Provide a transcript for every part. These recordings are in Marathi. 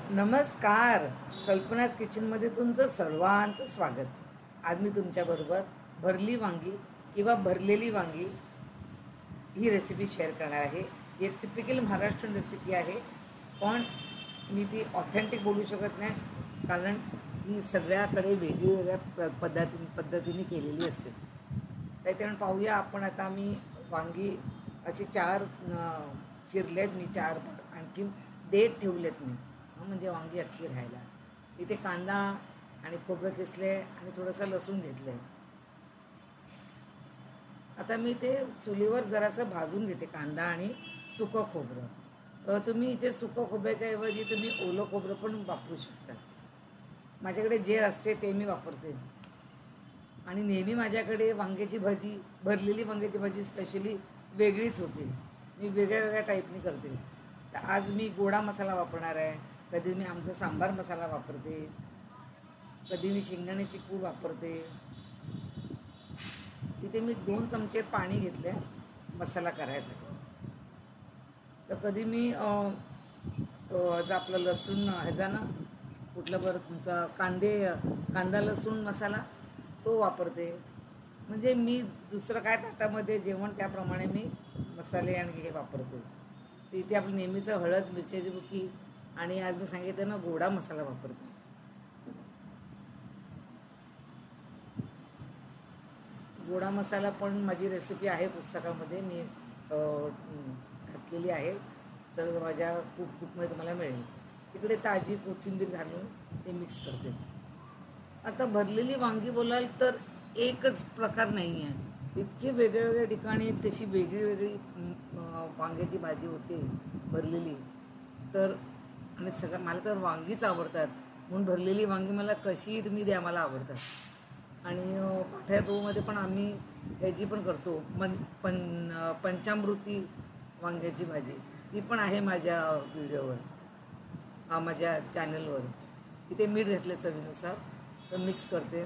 नमस्कार. कल्पनाज किचनमध्ये तुमचं सर्वांचं स्वागत. आज मी तुमच्याबरोबर भरली वांगी किंवा भरलेली वांगी ही रेसिपी शेअर करणार आहे. ही टिपिकल महाराष्ट्रीयन रेसिपी आहे, पण मी ती ऑथेंटिक बोलू शकत नाही, कारण ही सगळ्याकडे वेगवेगळ्या पद्धतीने केलेली असते. त्याच्यामुळे पाहूया आपण. आता मी वांगी अशी चार चिरलेत मी, चार आणखीन देठ ठेवलेत मी, म्हणजे वांगी अख्खी राहायला. इथे कांदा आणि खोबरं किसले आणि थोडंसं लसूण घेतलं आहे. आता मी ते चुलीवर जरासं भाजून घेते, कांदा आणि सुकं खोबरं. तुम्ही इथे सुकं खोबऱ्याच्या ऐवजी तुम्ही ओलं खोबरं पण वापरू शकता. माझ्याकडे जे असते ते मी वापरते. आणि नेहमी माझ्याकडे वांग्याची भाजी, भरलेली वांग्याची भाजी स्पेशली वेगळीच होते. मी वेगळ्या वेगळ्या टाईपनी करते. तर आज मी गोडा मसाला वापरणार आहे. कधी मी आमचा सांबार मसाला वापरते, कधी मी शेंगदाण्याची पूड वापरते. इथे मी 2 चमचे पाणी घेतले मसाला करायसाठी. तर कधी मी ह्याचा आपलं लसूण ह्याचा ना कुठलं बरं तुमचा कांदा लसूण मसाला तो वापरते. म्हणजे मी दुसरं काय ताटामध्ये जेवण त्याप्रमाणे मी मसाले आणि हे वापरते. तर इथे आपलं नेहमीचं हळद, मिरच्याची बुकी आणि आज मी सांगितलं ना गोडा मसाला वापरते. गोडा मसाला पण माझी रेसिपी आहे पुस्तकामध्ये, मी घातलेली आहे. तर माझ्या कुकबुकमध्ये तुम्हाला मिळेल. इकडे ताजी कोथिंबीर घालून ते मिक्स करते. आता भरलेली वांगी बोलाल तर एकच प्रकार नाही आहे. इतके वेगळ्या ठिकाणी तशी वेगळी वांग्याची भाजी होते भरलेली. तर आणि मला तर वांगीच आवडतात, म्हणून भरलेली वांगी मला कशी तुम्ही द्या, मला आवडतात. आणि पाठ्या दोमध्ये पण आम्ही ह्याची पण करतो, पंचामृती वांग्याची भाजी, ती पण आहे माझ्या व्हिडिओवर, माझ्या चॅनलवर. इथे मीठ घातले चवीनुसार, तर मिक्स करते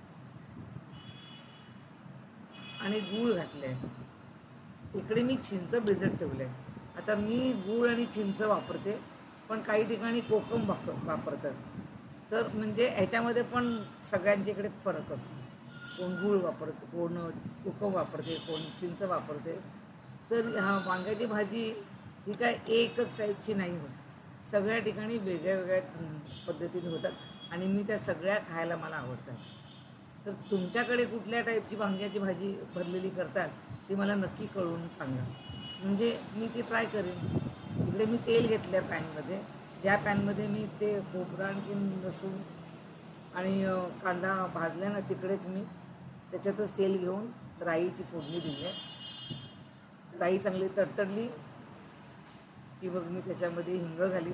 आणि गूळ घातले. इकडे मी चिंच भिजत ठेवले. आता मी गूळ आणि चिंच वापरते, पण काही ठिकाणी कोकम वापरतात. तर म्हणजे ह्याच्यामध्ये पण सगळ्यांच्या इकडे फरक असतो. कोण गूळ वापरते, कोण कोकम वापरते, कोण चिंच वापरते. तर वांग्याची भाजी ही काय एकच टाईपची नाही होत, सगळ्या ठिकाणी वेगळ्या पद्धतीने होतात आणि मी त्या सगळ्या खायला मला आवडतात. तर तुमच्याकडे कुठल्या टाईपची वांग्याची भाजी भरलेली करतात ती मला नक्की कळून सांगा, म्हणजे मी ती ट्राय करेन. इकडे मी तेल घेतलं आहे पॅनमध्ये, ज्या पॅनमध्ये मी ते खोबरं आणखीन लसूण आणि कांदा भाजल्या ना, तिकडेच मी त्याच्यातच तेल घेऊन राईची फोडणी दिली आहे. राई चांगली तडतडली की मग मी त्याच्यामध्ये हिंग घाली.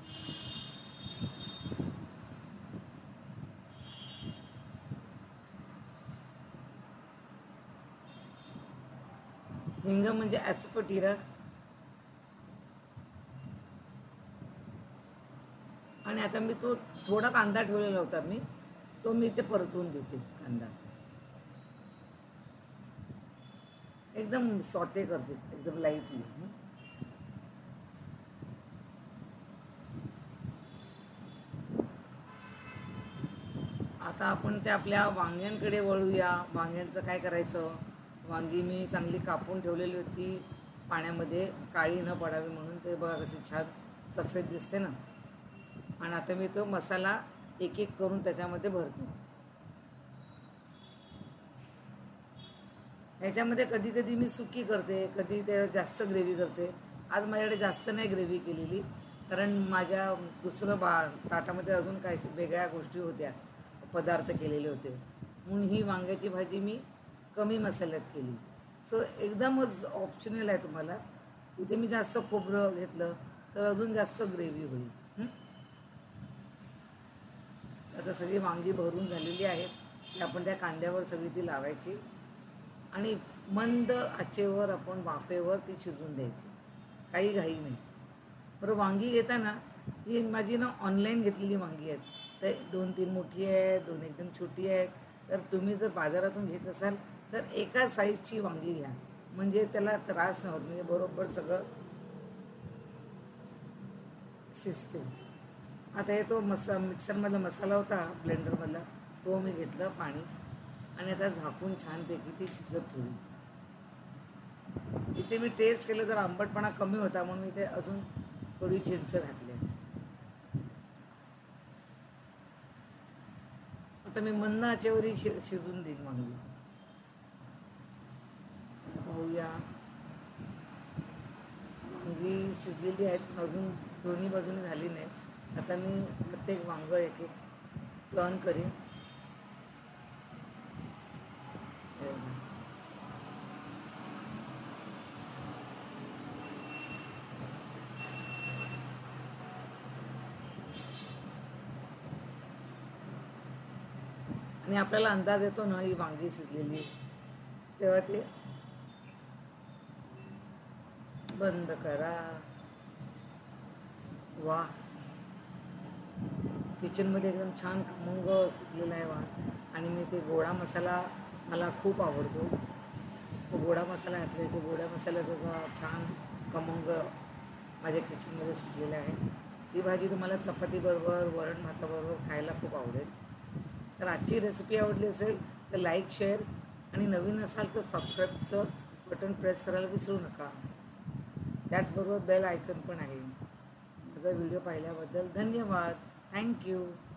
हिंग म्हणजे ॲस्फोटिरा. आणि आता मी तो थोडा कांदा ठेवलेला होता मी, तो मी इथे परतवून देते. कांदा एकदम सॉटे करते, एकदम लाईटली. आता आपण त्या आपल्या वांग्यांकडे वळूया. वांग्यांचं काय करायचं, वांगी मी चांगली कापून ठेवलेली होती पाण्यामध्ये, काळी न पडावी म्हणून. ते बघा कशी छान सफेद दिसते ना. आणि आता मी तो मसाला एक एक करून त्याच्यामध्ये भरते. ह्याच्यामध्ये कधी कधी मी सुकी करते, कधी ते जास्त ग्रेव्ही करते. आज माझ्याकडे जास्त नाही ग्रेव्ही केलेली, कारण माझ्या दुसरं ताटामध्ये अजून काय वेगळ्या गोष्टी होत्या, पदार्थ केलेले होते, म्हणून ही वांग्याची भाजी मी कमी मसाल्यात केली. सो एकदमच ऑप्शनल आहे तुम्हाला. इथे मी जास्त खोबरं घेतलं तर अजून जास्त ग्रेव्ही होईल. आता सगळी वांगी भरून झालेली आहेत, ती आपण त्या कांद्यावर सगळी ती लावायची आणि मंद आचेवर आपण वाफेवर ती शिजवून द्यायची, काही घाई नाही. बरं, वांगी घेताना ही माझी ना ऑनलाईन घेतलेली वांगी आहेत. तर 2-3 मोठी आहे, 2 एकदम छोटी आहे. तर तुम्ही जर बाजारातून घेत असाल तर एका साईजची वांगी घ्या, म्हणजे त्याला त्रास नाही होत, म्हणजे बरोबर सगळं शिजते. आता हे तो मिक्सरमधला मसाला होता ब्लेंडरमधला, तो मी घेतलं पाणी आणि आता झाकून छानपैकी ती शिजत ठेवली. इथे मी टेस्ट केलं तर आंबटपणा कमी होता म्हणून इथे अजून थोडी चिंच घातली. आता मी मंद आचेवरही शिजून देईन वांगी. पाहूया, वांगी शिजलेली आहेत, अजून दोन्ही बाजूनी झाली नाही. आता मी प्रत्येक वांग एक एक टर्न करीन. आणि आपल्याला अंदाज येतो ना ही वांगी शिजलेली, तेव्हा ते बंद करा. वा, किचनमध्ये एकदम छान खमंग सुटलेला आहे वा. आणि मी ते गोडा मसाला मला खूप आवडतो, तो गोडा मसाला घातला आहे. तो गोडा मसाल्याचा छान खमंग माझ्या किचनमध्ये सुटलेला आहे. ही भाजी तुम्हाला चपातीबरोबर वरण भाताबरोबर खायला खूप आवडेल. तर आजची रेसिपी आवडली असेल तर लाईक, शेअर आणि नवीन असाल तर सबस्क्राईबचं बटन प्रेस करायला विसरू नका. त्याचबरोबर बेल आयकन पण आहे. माझा व्हिडिओ पाहिल्याबद्दल धन्यवाद. थँक्यू.